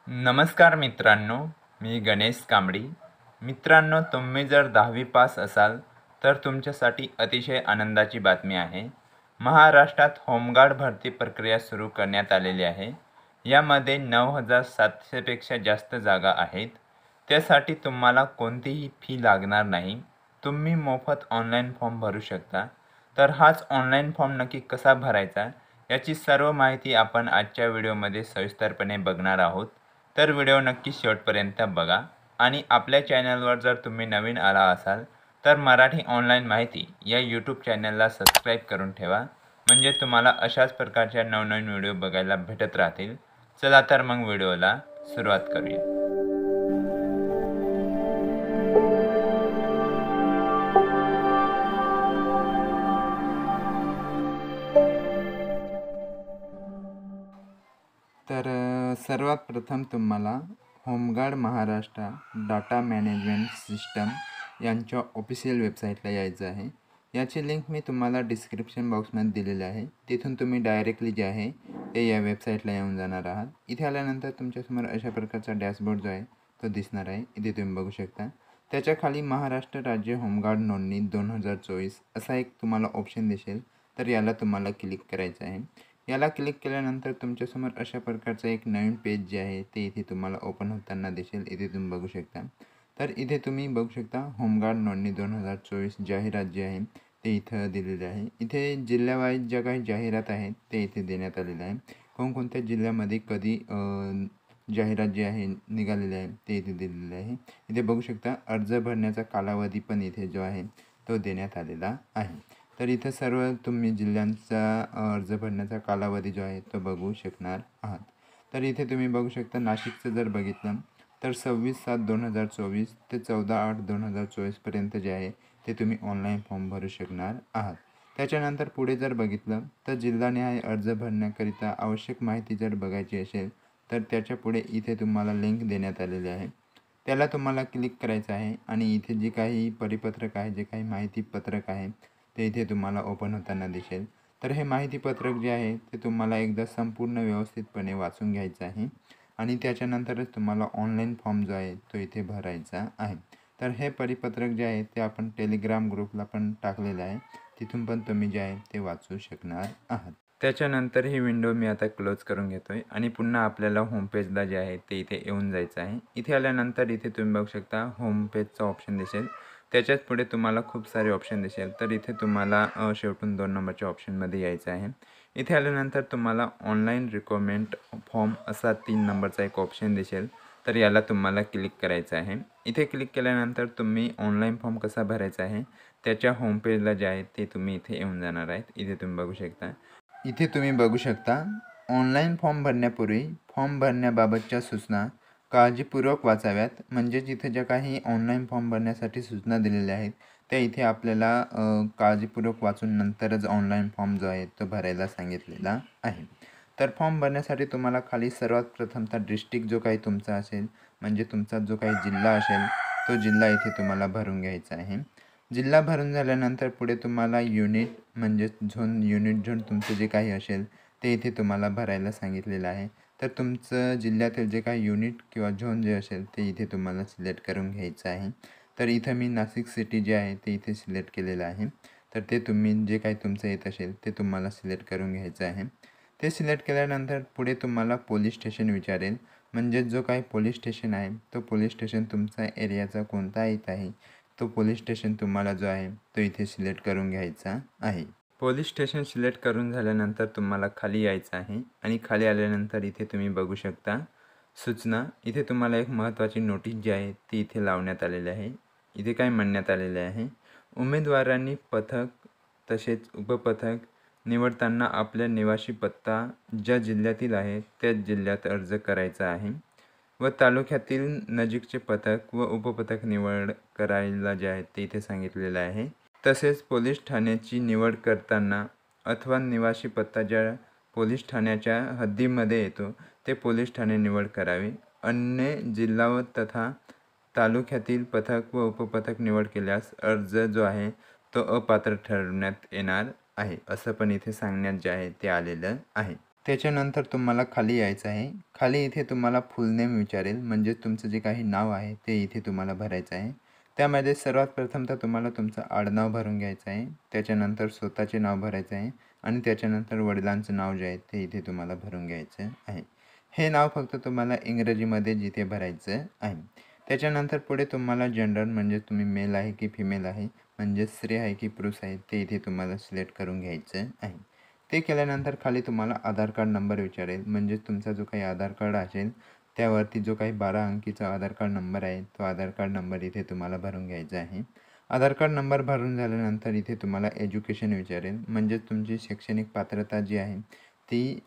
नमस्कार मित्रांनो, मी गणेश कांबडी. मित्रांनो, तुम्ही जर 10वी पास असाल तर तुमच्यासाठी अतिशय आनंदाची बातमी आहे. महाराष्ट्रात होमगार्ड भरती प्रक्रिया सुरू करण्यात आलेली आहे. यामध्ये 9,700 पेक्षा जास्त जागा आहेत. त्यासाठी तुम्हाला कोणतीही फी लागणार नाही. तुम्ही मोफत ऑनलाईन फॉर्म भरू शकता. तर हाच ऑनलाईन फॉर्म नक्की कसा भरायचा याची सर्व माहिती आपण आजच्या व्हिडिओमध्ये सविस्तरपणे बघणार आहोत. तर व्हिडिओ नक्की शेवटपर्यंत बघा. आणि आपल्या चॅनलवर जर तुम्ही नवीन आला असाल तर मराठी ऑनलाईन माहिती या यूट्यूब चॅनलला सबस्क्राईब करून ठेवा, म्हणजे तुम्हाला अशाच प्रकारच्या नवनवीन व्हिडिओ बघायला भेटत राहतील. चला तर मग व्हिडिओला सुरुवात करूया. तर सर्वात प्रथम तुम्हाला home guard Maharashtra data management system यांच्या ऑफिशियल वेबसाईटला यायचं आहे. याची लिंक मी तुम्हाला डिस्क्रिप्शन बॉक्समध्ये दिलेली आहे. तिथून तुम्ही डायरेक्टली जे आहे ते या वेबसाईटला येऊन जाणार आहात. इथे आल्यानंतर तुमच्यासमोर अशा प्रकारचा डॅशबोर्ड जो आहे तो दिसणार आहे. इथे तुम्ही बघू शकता. त्याच्या खाली महाराष्ट्र राज्य होमगार्ड नोंदणी 2024 असा एक तुम्हाला ऑप्शन दिसेल. तर याला तुम्हाला क्लिक करायचं आहे. याला क्लिक केल्यानंतर तुमच्यासमोर अशा प्रकारचं एक नवीन पेज जे आहे ते इथे तुम्हाला ओपन होताना दिसेल. इथे तुम्ही बघू शकता. तर इथे तुम्ही बघू शकता होमगार्ड नोंदणी 2024 जाहिरात जे आहे ते इथं दिलेले आहे. इथे जिल्ह्यावाईज ज्या काही जाहिरात आहेत ते इथे देण्यात आलेलं आहे. कोणकोणत्या जिल्ह्यामध्ये कधी जाहिरात जे आहे निघालेले आहे ते इथे दिलेले आहे. इथे बघू शकता अर्ज भरण्याचा कालावधी पण इथे जो आहे तो देण्यात आलेला आहे. तर इथं सर्व तुम्ही जिल्ह्यांचा अर्ज भरण्याचा कालावधी जो आहे तो बघू शकणार आहात. तर इथे तुम्ही बघू शकता नाशिकचं जर बघितलं तर 26/7/2024 ते 14/8/2024पर्यंत जे आहे ते तुम्ही ऑनलाईन फॉर्म भरू शकणार आहात. त्याच्यानंतर पुढे जर बघितलं तर जिल्हानिहाय अर्ज भरण्याकरिता आवश्यक माहिती जर बघायची असेल तर त्याच्या पुढे इथे तुम्हाला लिंक देण्यात आलेली आहे. त्याला तुम्हाला क्लिक करायचं आहे आणि इथे जे काही परिपत्रक आहे, जे काही माहितीपत्रक आहे ते इथे तुम्हाला ओपन होताना दिसेल. तर हे माहितीपत्रक जे आहे ते तुम्हाला एकदा संपूर्ण व्यवस्थितपणे वाचून घ्यायचं आहे आणि त्याच्यानंतरच तुम्हाला ऑनलाईन फॉर्म जो आहे तो इथे भरायचा आहे. तर हे परिपत्रक जे आहे ते आपण टेलिग्राम ग्रुपला पण टाकलेलं आहे. तिथून पण तुम्ही जे आहे ते वाचू शकणार आहात. त्याच्यानंतर ही विंडो मी आता क्लोज करून घेतो आहे आणि पुन्हा आपल्याला होम पेजला जे आहे ते इथे येऊन जायचं आहे. इथे आल्यानंतर इथे तुम्ही बघू शकता होम पेजचा ऑप्शन दिसेल. त्याच्याच पुढे तुम्हाला खूप सारे ऑप्शन दिसेल. तर इथे तुम्हाला शेवटून 2 नंबरच्या ऑप्शनमध्ये यायचं आहे. इथे आल्यानंतर तुम्हाला ऑनलाईन रिक्वायरमेंट फॉर्म असा 3 नंबरचा एक ऑप्शन दिसेल. तर याला तुम्हाला क्लिक करायचं आहे. इथे क्लिक केल्यानंतर तुम्ही ऑनलाईन फॉर्म कसा भरायचा आहे त्याच्या होम पेजला जे आहे ते तुम्ही इथे येऊन जाणार आहेत. इथे तुम्ही बघू शकता. इथे तुम्ही बघू शकता ऑनलाईन फॉर्म भरण्यापूर्वी फॉर्म भरण्याबाबतच्या सूचना काळजीपूर्वक वाचाव्यात. म्हणजे जिथे ज्या काही ऑनलाईन फॉर्म भरण्यासाठी सूचना दिलेल्या आहेत त्या इथे आपल्याला काळजीपूर्वक वाचून नंतरच ऑनलाईन फॉर्म जो आहे तो भरायला सांगितलेला आहे. तर फॉर्म भरण्यासाठी तुम्हाला खाली सर्वात प्रथमतः डिस्ट्रिक्ट जो काही तुमचा असेल, म्हणजे तुमचा जो काही जिल्हा असेल तो जिल्हा इथे तुम्हाला भरून घ्यायचा आहे. जिल्हा भरून झाल्यानंतर पुढे तुम्हाला युनिट म्हणजे युनिट झोन तुमचं जे काही असेल ते इथे तुम्हाला भरायला सांगितलेलं आहे. तर तुमचं जिल्ह्यातील जे काही युनिट किंवा झोन जे असेल ते इथे तुम्हाला सिलेक्ट करून घ्यायचं आहे. तर इथं मी नाशिक सिटी जे आहे ते इथे सिलेक्ट केलेलं आहे. तर ते तुम्ही जे काही तुमचं येत असेल ते तुम्हाला सिलेक्ट करून घ्यायचं आहे. ते सिलेक्ट केल्यानंतर पुढे तुम्हाला पोलीस स्टेशन विचारेल. म्हणजे जो काही पोलीस स्टेशन आहे तो पोलीस स्टेशन तुमचा एरियाचा कोणता येत आहे तो पोलीस स्टेशन तुम्हाला जो आहे तो इथे सिलेक्ट करून घ्यायचा आहे. पोलीस स्टेशन सिलेक्ट करून झाल्यानंतर तुम्हाला खाली यायचं आहे आणि खाली आल्यानंतर इथे तुम्ही बघू शकता सूचना. इथे तुम्हाला एक महत्त्वाची नोटीस जी आहे ती इथे लावण्यात आलेली आहे. इथे काय म्हणण्यात आलेले आहे, उमेदवारांनी पथक तसेच उपपथक निवडताना आपल्या निवासी पत्ता ज्या जिल्ह्यातील आहे त्याच जिल्ह्यात अर्ज करायचा आहे व तालुक्यातील नजीकचे पथक व उपपथक निवड करायला जे आहे ते इथे सांगितलेलं आहे. तसेच पोलीस ठाण्याची निवड करताना अथवा निवासी पत्ता ज्या पोलीस ठाण्याच्या हद्दीमध्ये येतो ते पोलीस ठाणे निवड करावे. अन्य जिल्हा व तथा तालुक्यातील पथक व उपपथक निवड केल्यास अर्ज जो आहे तो अपात्र ठरवण्यात येणार आहे, असं पण इथे सांगण्यात जे आहे ते आलेलं आहे. त्याच्यानंतर तुम्हाला खाली यायचं आहे. खाली इथे तुम्हाला फुल नेम विचारेल, म्हणजे तुमचं जे काही नाव आहे ते इथे तुम्हाला भरायचं आहे. त्यामध्ये सर्वात प्रथम तर तुम्हाला तुमचं आडनाव भरून घ्यायचं आहे. त्याच्यानंतर स्वतःचे नाव भरायचं आहे आणि त्याच्यानंतर वडिलांचं नाव जे आहे ते इथे तुम्हाला भरून घ्यायचं आहे. हे नाव फक्त तुम्हाला इंग्रजीमध्ये जिथे भरायचं आहे. त्याच्यानंतर पुढे तुम्हाला जेंडर, म्हणजे तुम्ही मेल आहे की फिमेल आहे, म्हणजे स्त्री आहे की पुरुष आहे, ते इथे तुम्हाला सिलेक्ट करून घ्यायचं आहे. ते केल्यानंतर खाली तुम्हाला आधार कार्ड नंबर विचारेल, म्हणजे तुमचा जो काही आधार कार्ड असेल त्यावरती जो काही 12 अंकीचा आधार कार्ड नंबर आहे तो आधार कार्ड नंबर इथे तुम्हाला भरून घ्यायचा आहे. आधार कार्ड नंबर भरून झाल्यानंतर इथे तुम्हाला एज्युकेशन विचारेल, म्हणजे तुमची शैक्षणिक पात्रता जी आहे ती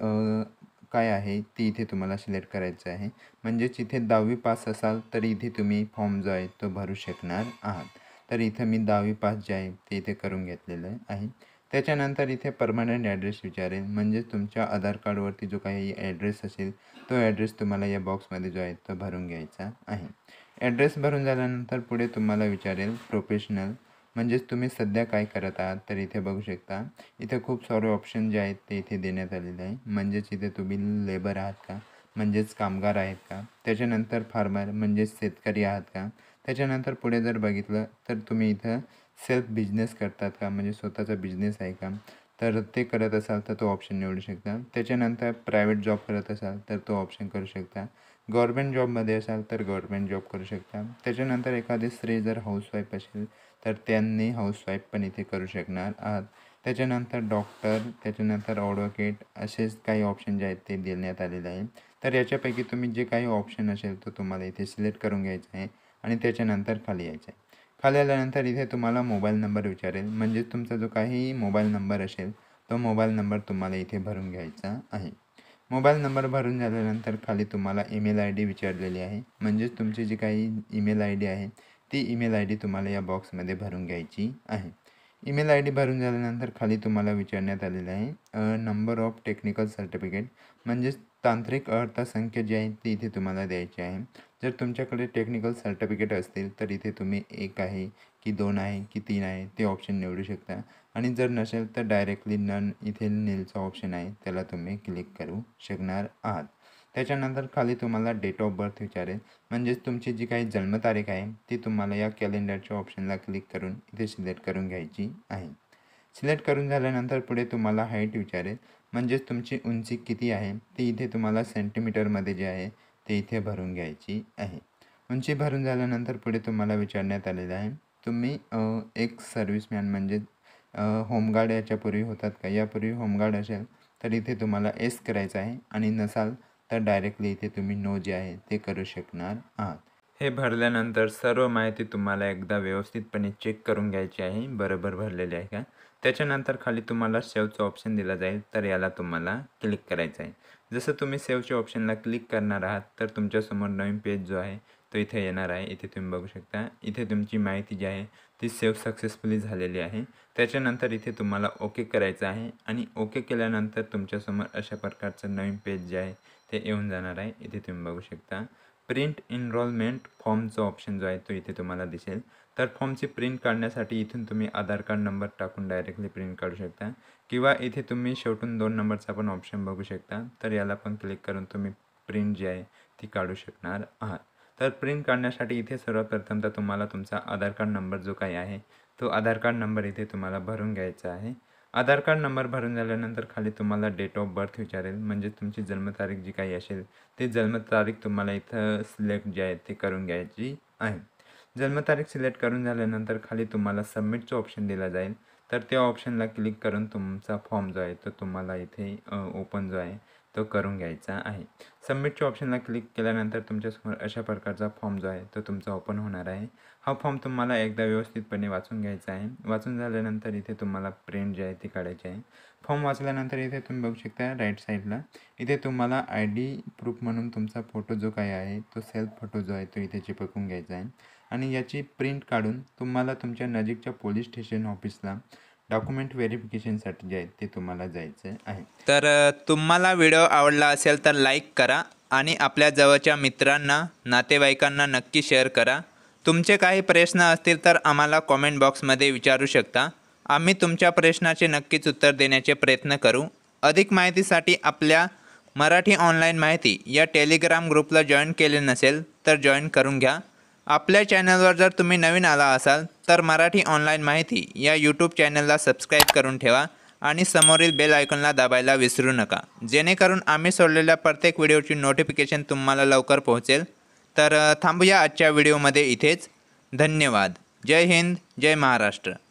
काय आहे ती इथे तुम्हाला सिलेक्ट करायचं आहे. म्हणजेच इथे 10वी पास असाल तर इथे तुम्ही फॉर्म जो आहे तो भरू शकणार आहात. तर इथं मी 10वी पास जे आहे ते इथे करून घेतलेलं आहे. त्याच्यानंतर इथे परमनंट ॲड्रेस विचारेल, म्हणजे तुमच्या आधार कार्डवरती जो काही ॲड्रेस असेल तो ॲड्रेस तुम्हाला या बॉक्समध्ये जो आहे तो भरून घ्यायचा आहे. ॲड्रेस भरून झाल्यानंतर पुढे तुम्हाला विचारेल प्रोफेशनल, म्हणजेच तुम्ही सध्या काय करत आहात. तर इथे बघू शकता इथे खूप सारे ऑप्शन जे आहेत ते इथे देण्यात आलेले आहे. म्हणजेच इथे तुम्ही लेबर आहात का, म्हणजेच कामगार आहेत का. त्याच्यानंतर फार्मर, म्हणजेच शेतकरी आहात का. त्याच्यानंतर पुढे जर बघितलं तर तुम्ही इथं सेल्फ बिझनेस करतात का, म्हणजे स्वतःचा बिझनेस आहे का, तर ते करत असाल तर तो ऑप्शन निवडू शकता. त्याच्यानंतर प्रायव्हेट जॉब करत असाल तर तो ऑप्शन करू शकता. गव्हर्मेंट जॉबमध्ये असाल तर गव्हर्मेंट जॉब करू शकता. त्याच्यानंतर एखादी स्त्री जर हाऊसवाईफ असेल तर त्यांनी हाऊसवाईफ पण इथे करू शकणार आहात. त्याच्यानंतर डॉक्टर, त्याच्यानंतर ॲडव्होकेट, असेच काही ऑप्शन जे आहेत ते देण्यात आलेले आहे. तर याच्यापैकी तुम्ही जे काही ऑप्शन असेल तो तुम्हाला इथे सिलेक्ट करून घ्यायचा आहे आणि त्याच्यानंतर खाली यायचं आहे. खाली आल्यानंतर इथे तुम्हाला मोबाईल नंबर विचारेल, म्हणजे तुमचा जो काही मोबाईल नंबर असेल तो मोबाईल नंबर तुम्हाला इथे भरून घ्यायचा आहे. मोबाईल नंबर भरून झाल्यानंतर खाली तुम्हाला ईमेल आय डी विचारलेली आहे, म्हणजेच तुमची जी काही ईमेल आय डी आहे ती ईमेल आय डी तुम्हाला या बॉक्समध्ये भरून घ्यायची आहे. ईमेल आय डी भरून झाल्यानंतर खाली तुम्हाला विचारण्यात आलेलं आहे नंबर ऑफ टेक्निकल सर्टिफिकेट, म्हणजेच तांत्रिक अर्थसंख्या जी आहे ती इथे तुम्हाला द्यायची आहे. जर तुमच्याकडे टेक्निकल सर्टिफिकेट असतील तर इथे तुम्ही 1 आहे की 2 आहे की 3 आहे ते ऑप्शन निवडू शकता आणि जर नसेल तर डायरेक्टली नन इथे नीलचा ऑप्शन आहे त्याला तुम्ही क्लिक करू शकणार आहात. त्याच्यानंतर खाली तुम्हाला डेट ऑफ बर्थ विचारेल, म्हणजेच तुमची जी काही जन्मतारीख आहे ती तुम्हाला या कॅलेंडरच्या ऑप्शनला क्लिक करून इथे सिलेक्ट करून घ्यायची आहे. सिलेक्ट करून झाल्यानंतर पुढे तुम्हाला हाईट विचारेल, म्हणजेच तुमची उंची किती आहे ती इथे तुम्हाला सेंटीमीटरमध्ये जे आहे ते इथे भरून घ्यायची आहे. उंची भरून झाल्यानंतर पुढे तुम्हाला विचारण्यात आलेलं आहे तुम्ही एक सर्व्हिसमॅन, म्हणजे होमगार्ड याच्यापूर्वी होतात का. यापूर्वी होमगार्ड असेल तर इथे तुम्हाला येस करायचं आहे आणि नसाल तर डायरेक्टली इथे तुम्ही नो जे आहे ते करू शकणार आहात. हे भरल्यानंतर सर्व माहिती तुम्हाला एकदा व्यवस्थितपणे चेक करून घ्यायची आहे, बरोबर भरलेली आहे का. त्याच्यानंतर खाली तुम्हाला सेव्हचं ऑप्शन दिला जाईल, तर याला तुम्हाला क्लिक करायचं आहे. जसं तुम्ही सेव्हच्या ऑप्शनला क्लिक करणार आहात तर तुमच्यासमोर नवीन पेज जो आहे तो इथे येणार आहे. इथे तुम्ही बघू शकता इथे तुमची माहिती जी आहे ती सेव्ह सक्सेसफुली झालेली आहे. त्याच्यानंतर इथे तुम्हाला ओके करायचं आहे आणि ओके केल्यानंतर तुमच्यासमोर अशा प्रकारचं नवीन पेज जे आहे ते येऊन जाणार आहे. इथे तुम्ही बघू शकता प्रिंट इनरोलमेंट फॉर्मचा ऑप्शन जो आहे तो इथे तुम्हाला दिसेल. तर फॉर्मची प्रिंट काढण्यासाठी इथून तुम्ही आधार कार्ड नंबर टाकून डायरेक्टली प्रिंट काढू शकता किंवा इथे तुम्ही शेवटून 2 नंबरचा पण ऑप्शन बघू शकता. तर याला पण क्लिक करून तुम्ही प्रिंट जी आहे ती काढू शकणार आहात. तर प्रिंट काढण्यासाठी इथे सर्वप्रथम तर तुम्हाला तुमचा आधार कार्ड नंबर जो काही आहे तो आधार कार्ड नंबर इथे तुम्हाला भरून घ्यायचा आहे. आधार कार्ड नंबर भरून झाल्यानंतर खाली तुम्हाला डेट ऑफ बर्थ विचारेल, म्हणजे तुमची जन्मतारीख जी काही असेल ती जन्मतारीख तुम्हाला इथं सिलेक्ट जी आहे ते करून घ्यायची आहे. जन्मतारीख सिलेक्ट करून झाल्यानंतर खाली तुम्हाला सबमिटचं ऑप्शन दिला जाईल, तर त्या ऑप्शनला क्लिक करून तुमचा फॉर्म जो आहे तो तुम्हाला इथे ओपन जो आहे तो करून घ्यायचा आहे. सबमिटच्या ऑप्शनला क्लिक केल्यानंतर तुमच्यासमोर अशा प्रकारचा फॉर्म जो आहे तो तुमचा ओपन होणार आहे. हा फॉर्म तुम्हाला एकदा व्यवस्थितपणे वाचून घ्यायचा आहे. वाचून झाल्यानंतर इथे तुम्हाला प्रिंट जी आहे ती काढायची आहे. फॉर्म वाचल्यानंतर इथे तुम्ही बघू शकता राईट साईडला इथे तुम्हाला आय डी प्रूफ म्हणून तुमचा फोटो जो काही आहे तो सेल्फ फोटो जो आहे तो इथे चिपकून घ्यायचा आहे आणि याची प्रिंट काढून तुम्हाला तुमच्या नजीकच्या पोलीस स्टेशन ऑफिसला डॉक्युमेंट व्हेरिफिकेशनसाठी जे आहे ते तुम्हाला जायचं आहे. तर तुम्हाला व्हिडिओ आवडला असेल तर लाईक करा आणि आपल्या जवळच्या मित्रांना नातेवाईकांना नक्की शेअर करा. तुमचे काही प्रश्न असतील तर आम्हाला कॉमेंट बॉक्समध्ये विचारू शकता. आम्ही तुमच्या प्रश्नाचे नक्कीच उत्तर देण्याचे प्रयत्न करू. अधिक माहितीसाठी आपल्या मराठी ऑनलाईन माहिती या टेलिग्राम ग्रुपला जॉईन केले नसेल तर जॉईन करून घ्या. आपल्या चॅनलवर जर तुम्ही नवीन आला असाल तर मराठी ऑनलाईन माहिती या यूट्यूब चॅनलला सबस्क्राईब करून ठेवा आणि समोरील बेल आयकॉनला दाबायला विसरू नका, जेणेकरून आम्ही सोडलेल्या प्रत्येक व्हिडिओची नोटिफिकेशन तुम्हाला लवकर पोहोचेल. तर थांबूया आजच्या व्हिडिओमध्ये इथेच. धन्यवाद. जय हिंद, जय महाराष्ट्र.